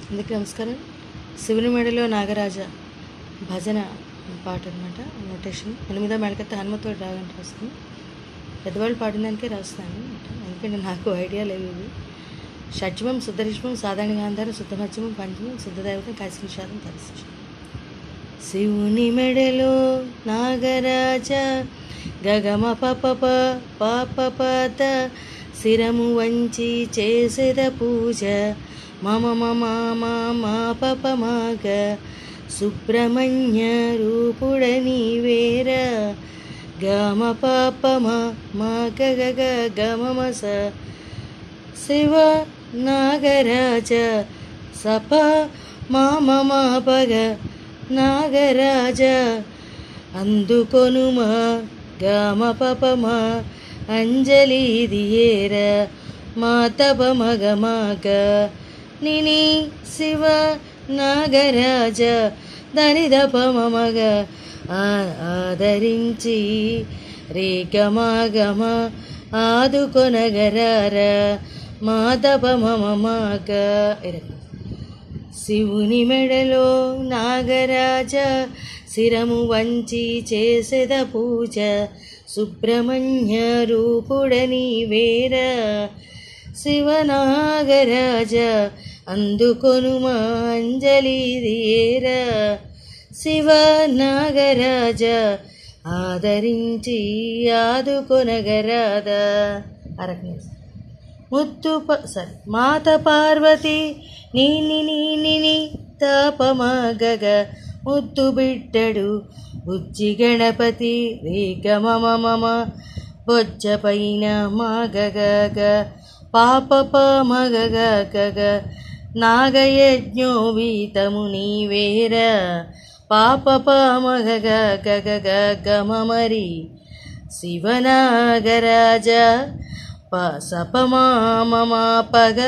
అందరికీ నమస్కారం. శివుని మెడలో నాగరాజ భజన పాట అనమాట. నోటేషన్ 8వ మేళకత్త హనుమతోటి రాగంటే రాస్తుంది. పెద్దవాళ్ళు పాడిన దానికే రాస్తున్నాను ఎందుకంటే నాకు ఐడియా లేవు ఇవి. షడ్జమం శుద్ధరిష్మం సాధారణ గాంధారం శుద్ధమధ్యమం పంచమం శుద్ధదైవతం కాశీనిషాదం తరిసి. శివుని మెడలో నాగరాజ గగమ పప పాపపద శిరము వంచి చేసేద పూజ మమ మమ మా పప మాగ సుబ్రహ్మణ్య రూపుడ నీవేర గమ పాప మా గగ గమమస శివ నాగరాజ సప మామ పగ నాగరాజ అందుకొనుమా గమ పపమ అంజలి దియేర మా తప మగ మగ నిని శివ నాగరాజ దనిద పమగ ఆదరించి రే గమ గమ ఆదుకొనగరార మా తప మమ మగ. శివుని మెడలో నాగరాజ శిరము వంచి చేసేద పూజ సుబ్రహ్మణ్య రూపుడ నీవేర శివనాగరాజ అందుకొనుమా అంజలి దియేర శివనాగరాజ ఆదరించి ఆదుకొనగరాద. ముద్దు మాత పార్వతి నీని తపమగగ ముద్దు బిడ్డడు బుజ్జి గణపతి రేగ మమ మమ బొజ్జ పైన మగగ పాప మగగ నాగయజ్ఞో వీతము నీవేర పాప మగగ గమమరి శివనాగరాజ సపమా పగ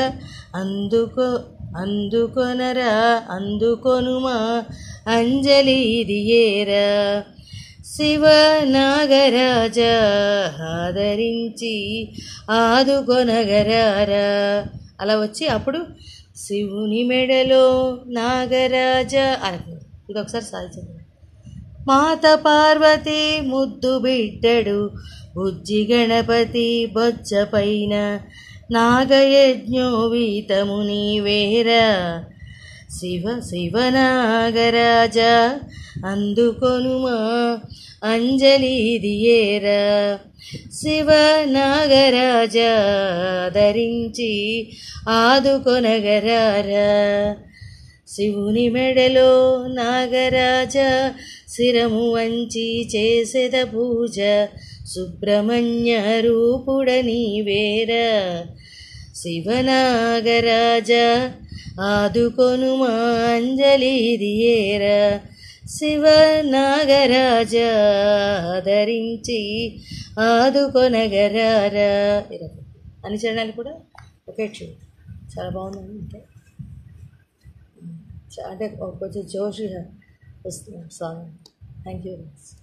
అందుకొనరా అందుకొనుమా అంజలి దియేర శివ నాగరాజ ఆదరించి ఆదుకొనగరార. అలా వచ్చి అప్పుడు శివుని మెడలో నాగరాజ అనకు. ఇది ఒకసారి సాధించండి. మాత పార్వతి ముద్దు బిడ్డడు బుజ్జి గణపతి బొజ్జ పైన నాగయజ్ఞో వీతము నీవేర శివనాగరాజ అందుకొనుమా అంజలి దియేర శివనాగరాజ ధరించి ఆదుకొనగరార. శివుని మెడలో నాగరాజ శిరము వంచి చేసేద పూజ సుబ్రహ్మణ్య రూపుడ నీవేర శివనాగరాజ ఆదుకొనుమా అంజలి దియేర శివనాగరాజ ధరించి ఆదుకొనగరార. అన్ని చరణాలు కూడా ఒకే ట్యూన్. చాలా బాగుందండి. అంటే కొంచెం జోష్గా వస్తుంది సాంగ్. Thank you.